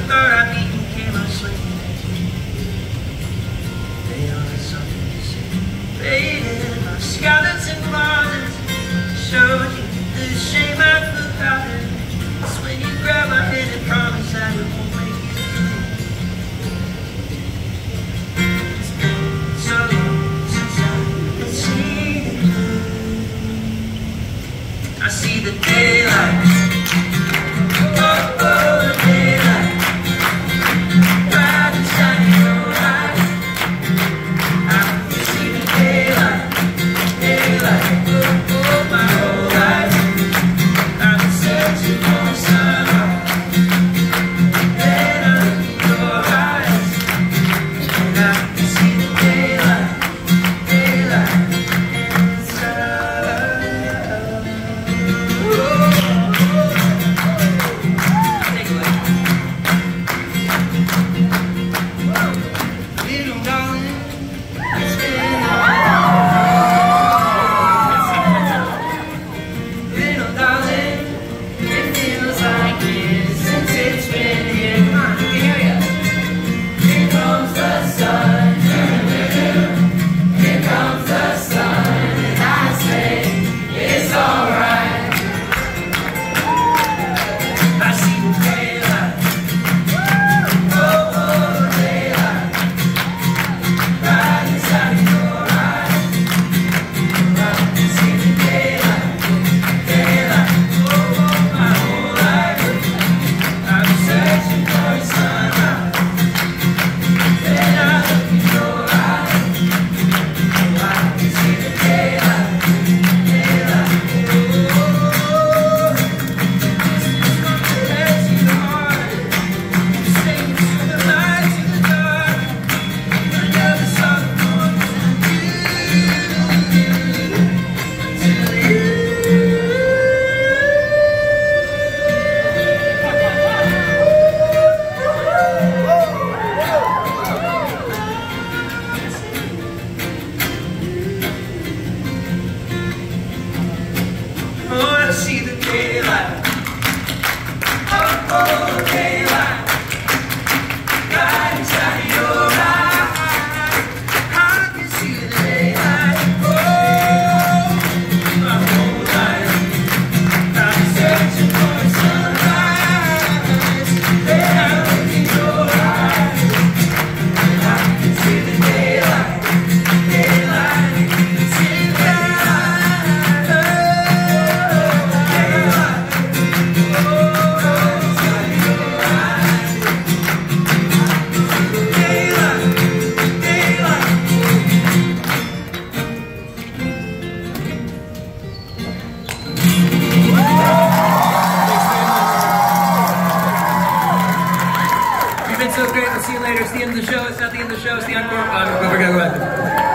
thought I became a slave. They are something faded, my skeleton closets showed you the shame I forgot it. It's when you grab my hand and promise that it won't make you leave. It's been so long since I can see you. I see the daylight. See the daylight. Oh, daylight. Right inside your eyes. I can see the daylight. Oh, my whole life. I've been searching for a sunrise. Then I look in your eyes. I can see the daylight. Daylight. See the daylight. So great. We'll see you later. It's the end of the show. It's not the end of the show. It's the encore. Go back.